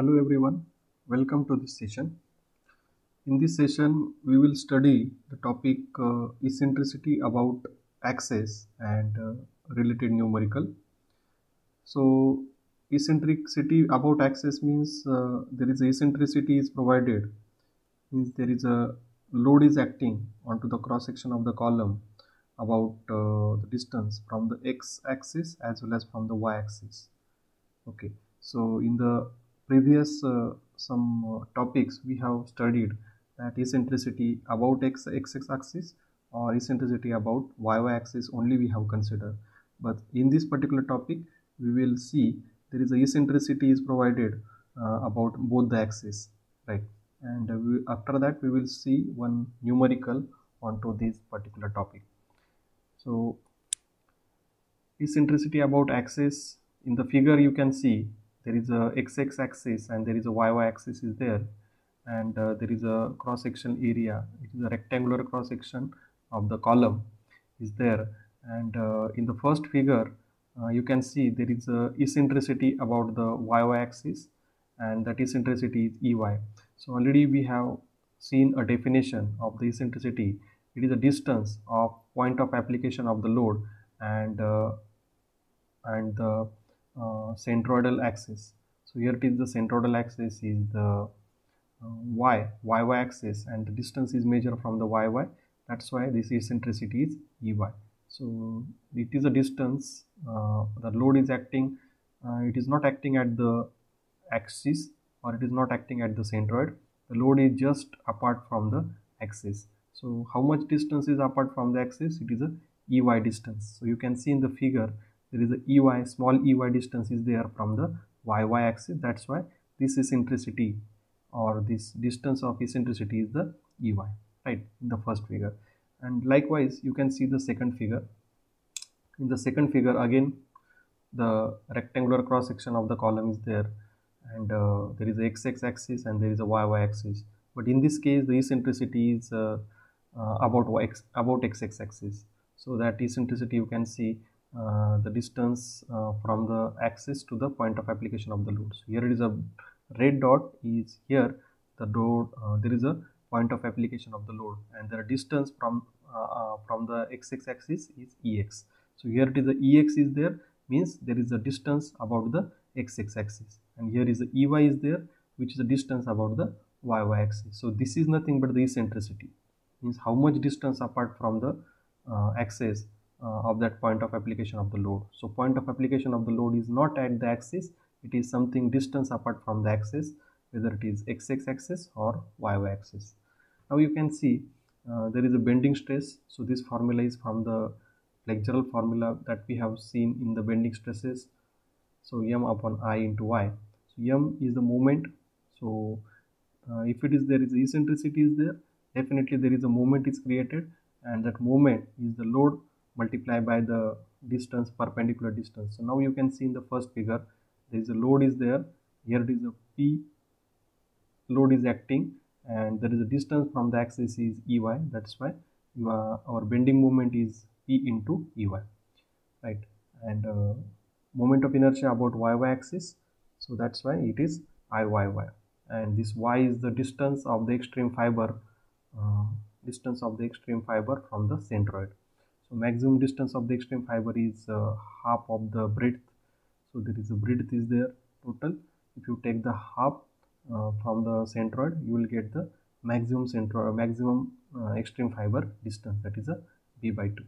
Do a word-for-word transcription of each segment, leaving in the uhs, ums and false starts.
Hello everyone, welcome to this session. In this session, we will study the topic uh, eccentricity about axis and uh, related numerical. So, eccentricity about axis means uh, there is a eccentricity is provided, means there is a load is acting onto the cross section of the column about uh, the distance from the x axis as well as from the y axis. Okay, so in the previous uh, some uh, topics we have studied that eccentricity about x x axis or eccentricity about y y axis only we have considered, but in this particular topic we will see there is a eccentricity is provided uh, about both the axes, right? And uh, we, after that we will see one numerical onto this particular topic. So eccentricity about axis, in the figure you can see there is a x-x axis and there is a y-y axis is there, and uh, there is a cross section area. It is a rectangular cross section of the column is there, and uh, in the first figure uh, you can see there is a eccentricity about the y-y axis, and that eccentricity is E Y. So already we have seen a definition of the eccentricity. It is a distance of point of application of the load and uh, and the uh, centroidal axis. So here it is, the centroidal axis is the uh, y y axis, and the distance is measured from the y-y. That's why this eccentricity is E Y. So it is a distance, uh, the load is acting, uh, it is not acting at the axis or it is not acting at the centroid. The load is just apart from the axis. So how much distance is apart from the axis? It is a E Y distance. So you can see in the figure there is a E Y, small E Y distance is there from the Y Y axis. That's why this eccentricity or this distance of eccentricity is the E Y, right, in the first figure. And likewise you can see the second figure. In the second figure again the rectangular cross section of the column is there, and uh, there is a x-x axis and there is a y-y axis, but in this case the eccentricity is uh, uh, about x about x-x axis. So that eccentricity you can see uh, the distance uh, from the axis to the point of application of the load. So here it is a red dot is here the load, uh, there is a point of application of the load, and the distance from uh, uh, from the x-x axis is Ex. So here it is the Ex is there, means there is a distance about the x-x axis, and here is the E Y is there, which is the distance about the y-y axis. So this is nothing but the eccentricity, means how much distance apart from the uh, axis uh, of that point of application of the load. So point of application of the load is not at the axis, it is something distance apart from the axis, whether it is x-x axis or y-y axis. Now you can see uh, there is a bending stress. So this formula is from the flexural formula that we have seen in the bending stresses. So m upon I into y. So m is the moment. So uh, if it is there is eccentricity is there, definitely there is a moment is created, and that moment is the load multiplied by the distance, perpendicular distance. So now you can see in the first figure there is a load is there, here it is a P load is acting, and there is a distance from the axis is E Y. That's why you are, our bending moment is P into E Y, right? And uh, moment of inertia about Y Y axis, so that's why it is I Y Y, and this Y is the distance of the extreme fiber, uh, distance of the extreme fiber from the centroid. So maximum distance of the extreme fiber is uh, half of the breadth. So there is a breadth is there total. If you take the half uh, from the centroid, you will get the maximum centroid, maximum uh, extreme fiber distance, that is a B by two.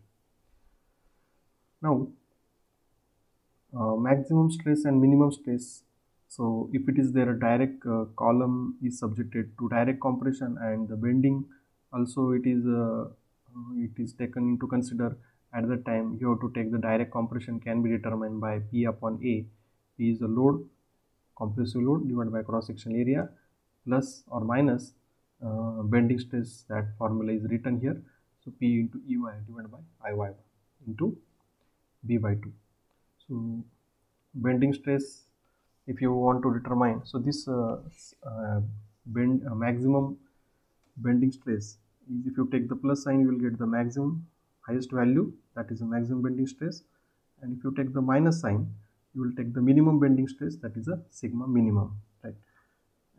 Now uh, maximum stress and minimum stress. So if it is there a direct uh, column is subjected to direct compression, and the bending also it is uh, it is taken into consider. At the time you have to take the direct compression can be determined by P upon A. P is the load, compressive load divided by cross section area, plus or minus uh, bending stress. That formula is written here. So P into E Y divided by I Y into B by two. So bending stress, if you want to determine, so this uh, uh, bend uh, maximum bending stress is, if you take the plus sign you will get the maximum highest value, that is the maximum bending stress, and if you take the minus sign you will take the minimum bending stress, that is a sigma minimum, right?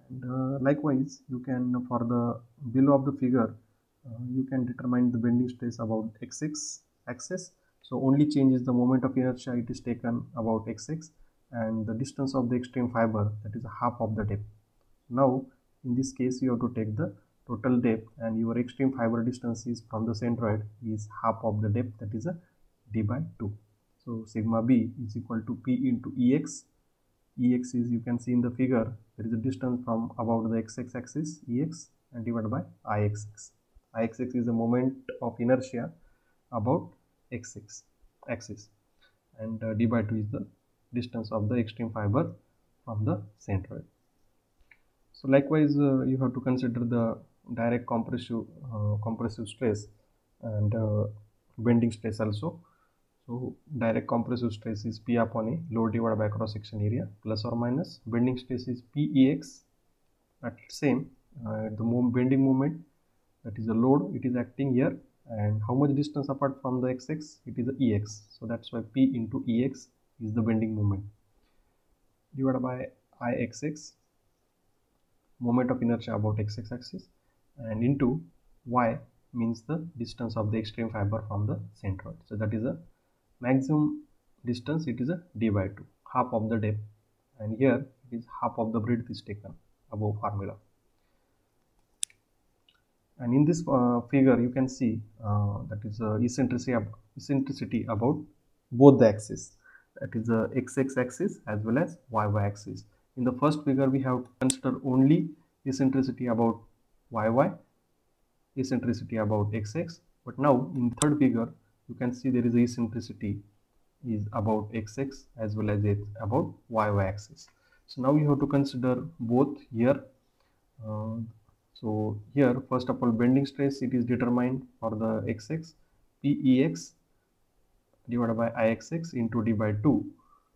And uh, likewise, you can, for the below of the figure, uh, you can determine the bending stress about x-axis axis. So only change is the moment of inertia, it is taken about x-axis, and the distance of the extreme fiber, that is half of the depth. Now in this case you have to take the total depth, and your extreme fiber distance is from the centroid is half of the depth, that is a d by two. So sigma b is equal to p into ex. Ex is, you can see in the figure, there is a distance from about the x-axis axis ex and divided by ixx. Ixx is the moment of inertia about x-axis axis, and uh, d by two is the distance of the extreme fiber from the centroid. So likewise, uh, you have to consider the direct compressive uh, compressive stress and uh, bending stress also. So direct compressive stress is P upon A, load divided by cross section area, plus or minus. Bending stress is P Ex, at same uh, the move, bending moment, that is the load, it is acting here, and how much distance apart from the x-axis, it is the Ex. So that's why P into Ex is the bending moment, divided by Ixx, moment of inertia about x-axis axis, and into y means the distance of the extreme fiber from the centroid. So that is a maximum distance, it is a d by two, half of the depth, and here it is half of the breadth is taken above formula. And in this uh, figure you can see uh, that is uh, eccentricity, ab eccentricity about both the axes, that is the x-x axis as well as y-y axis. In the first figure we have considered only eccentricity about y-y, eccentricity about x-x, but now in third figure you can see there is a eccentricity is about x-x as well as it about y-y axis. So now you have to consider both here. Uh, so here first of all, bending stress, it is determined for the x-x, Pex divided by Ixx into d by two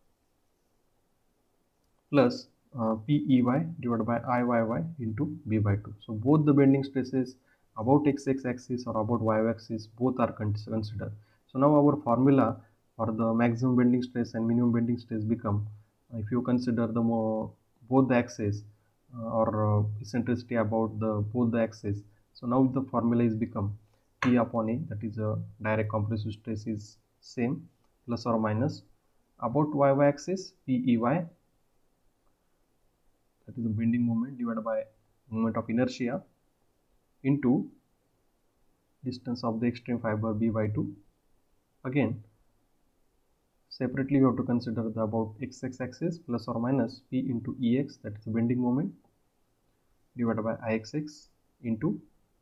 plus uh, Pey divided by Iyy into b by two. So both the bending stresses about x-x axis or about y axis both are considered. So now our formula for the maximum bending stress and minimum bending stress become, uh, if you consider the more both the axes uh, or uh, eccentricity about the both the axes. So now the formula is become P upon A, that is a direct compressive stress is same, plus or minus about y-y axis Pey, that is the bending moment divided by moment of inertia, into distance of the extreme fiber b by two. Again separately we have to consider the about x-x axis plus or minus p into ex, that is the bending moment, divided by Ixx into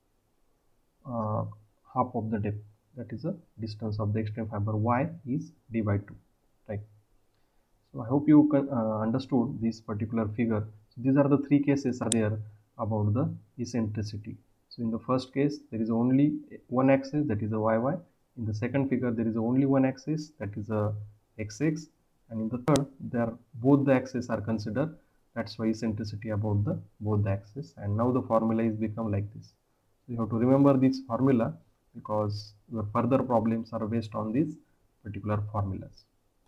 uh, half of the depth, that is the distance of the extreme fiber y is d by two, right? So I hope you can, uh, understood this particular figure. So these are the three cases are there about the eccentricity. So in the first case there is only one axis, that is a y-y. In the second figure there is only one axis, that is a x-x, and in the third there both the axes are considered, that's why eccentricity about the both the axes. And now the formula is become like this. So you have to remember this formula because your further problems are based on these particular formulas.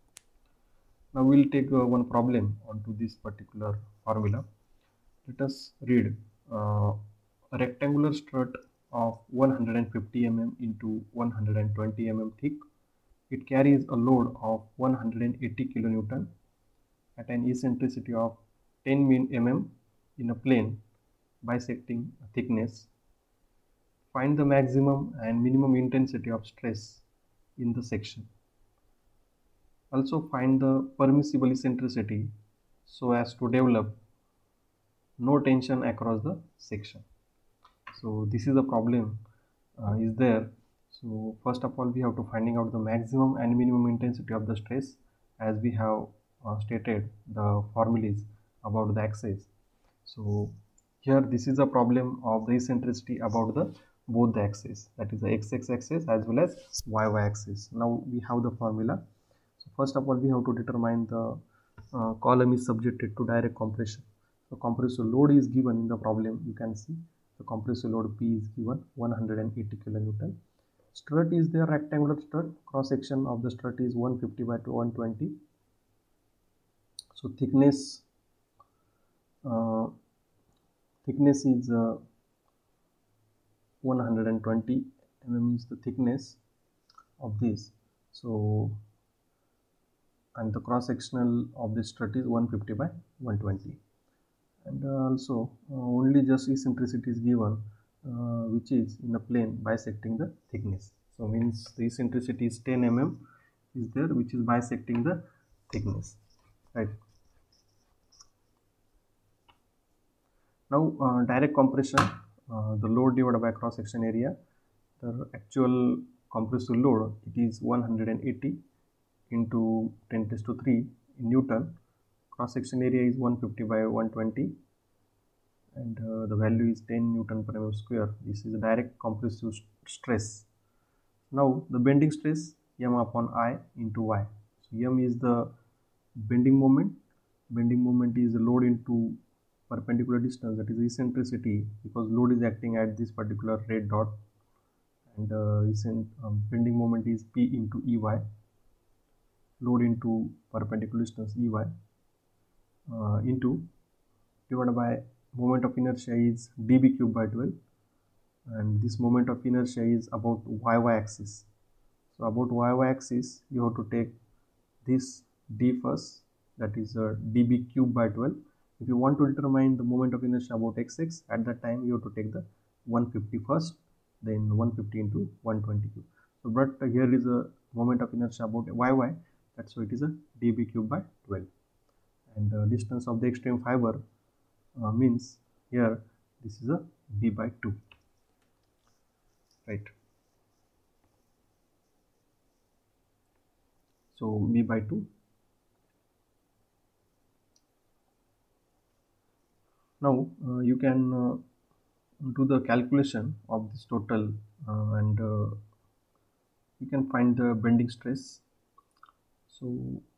Now we will take uh, one problem onto this particular formula. Let us read uh, a rectangular strut of one hundred fifty millimeters into one hundred twenty millimeters thick. It carries a load of one hundred eighty kilonewton at an eccentricity of ten millimeters in a plane bisecting a thickness. Find the maximum and minimum intensity of stress in the section. Also find the permissible eccentricity so as to develop no tension across the section. So this is the problem uh, is there. So first of all we have to finding out the maximum and minimum intensity of the stress, as we have uh, stated the formulas about the axis. So here this is a problem of the eccentricity about the both the axes, that is the x-x axis as well as y-y axis. Now we have the formula. So first of all we have to determine the uh, column is subjected to direct compression. So compressive load is given in the problem, you can see the compressive load P is given one hundred eighty kilonewton. Strut is there, rectangular strut, cross section of the strut is one fifty by one twenty. So thickness uh, thickness is uh, one hundred twenty millimeters is the thickness of this. So and the cross sectional of this strut is one fifty by one twenty, and uh, also uh, only just eccentricity is given, uh, which is in a plane bisecting the thickness. So means the eccentricity is ten millimeters is there, which is bisecting the thickness, right? Now uh, direct compression, uh, the load divided by cross section area. The actual compressive load, it is one hundred eighty into ten raised to three in Newton. Cross section area is one fifty by one twenty, and uh, the value is ten Newton per mm square. This is a direct compressive st stress. Now the bending stress, M upon I into Y. So M is the bending moment. Bending moment is the load into perpendicular distance, that is eccentricity, because load is acting at this particular red dot, and uh, um, bending moment is P into E Y, load into perpendicular distance E Y, uh, into divided by moment of inertia is dB cube by twelve, and this moment of inertia is about Y Y axis. So about Y Y axis you have to take this d first, that is uh, dB cube by twelve. If you want to determine the moment of inertia about xx, at that time you have to take the one fifty first, then one fifty into one twenty cube. So but uh, here is a moment of inertia about yy, that's why it is a dB cube by twelve, and the distance of the extreme fiber uh, means here this is a b by two, right? So b by two. Now uh, you can uh, do the calculation of this total, uh, and uh, you can find the bending stress. So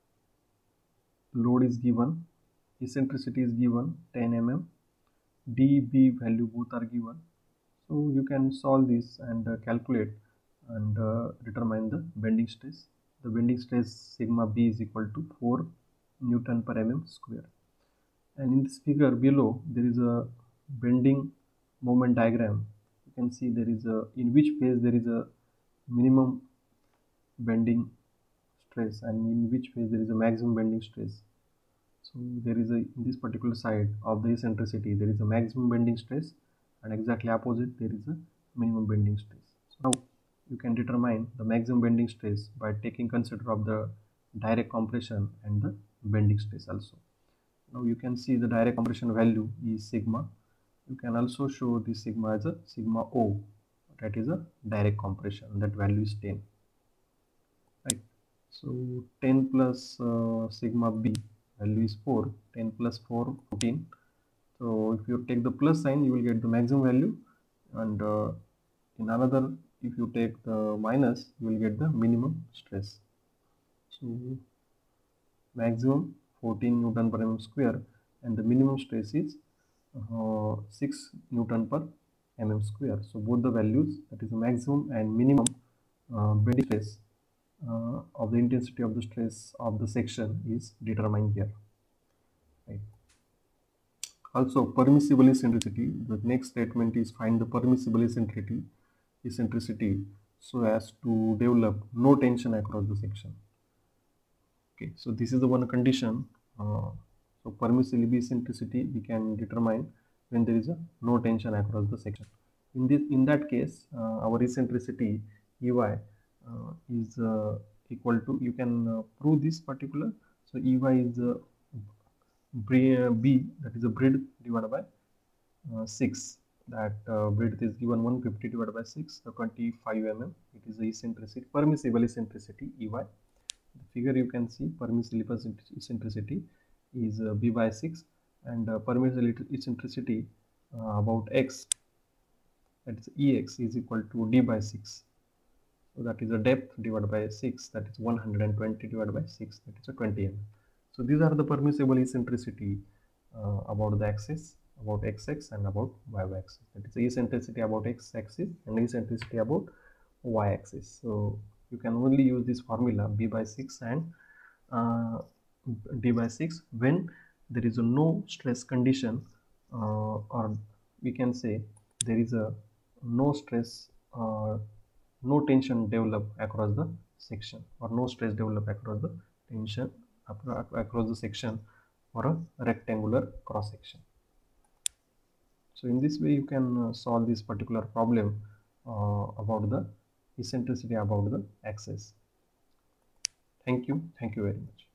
load is given, eccentricity is given ten millimeters, d, b value both are given. So you can solve this and uh, calculate and uh, determine the bending stress. The bending stress sigma b is equal to four Newton per mm square. And in this figure below there is a bending moment diagram. You can see there is a, in which phase there is a minimum bending stress and in which phase there is a maximum bending stress. So there is a, in this particular side of the eccentricity there is a maximum bending stress, and exactly opposite there is a minimum bending stress. So now you can determine the maximum bending stress by taking consider of the direct compression and the bending stress also. Now you can see the direct compression value is sigma. You can also show this sigma as a sigma O, that is a direct compression, that value is ten, right? So ten plus uh, sigma b value is four, ten plus four, fourteen. So if you take the plus sign you will get the maximum value, and uh, in another if you take the minus you will get the minimum stress. So maximum fourteen Newton per mm square, and the minimum stress is uh, six Newton per mm square. So both the values, that is the maximum and minimum uh, bending stress uh, of the intensity of the stress of the section is determined here, right? Also permissible eccentricity, the next statement is find the permissible eccentricity eccentricity so as to develop no tension across the section. Okay, so this is the one condition. Uh, so permissible eccentricity we can determine when there is a no tension across the section. In this, in that case, uh, our eccentricity E Y uh, is uh, equal to, you can uh, prove this particular. So E Y is uh, B, that is a breadth divided by uh, six. That uh, breadth is given one fifty divided by six, so twenty-five millimeters. It is the eccentricity, permissible eccentricity E Y. The figure you can see permissible eccentricity is uh, b by six, and uh, permissible eccentricity uh, about x, that is ex, is equal to d by six. So that is a depth divided by six, that is one hundred twenty divided by six, that is a twenty millimeters. So these are the permissible eccentricity uh, about the axis, about x-axis and about y-axis. That is the eccentricity about x-axis and eccentricity about y-axis. So you can only use this formula b by six and uh, d by six when there is a no stress condition uh, or we can say there is a no stress or no tension develop across the section, or no stress develop across the tension across the section for a rectangular cross section. So in this way you can uh, solve this particular problem uh, about the eccentricity about the axis. Thank you. Thank you very much.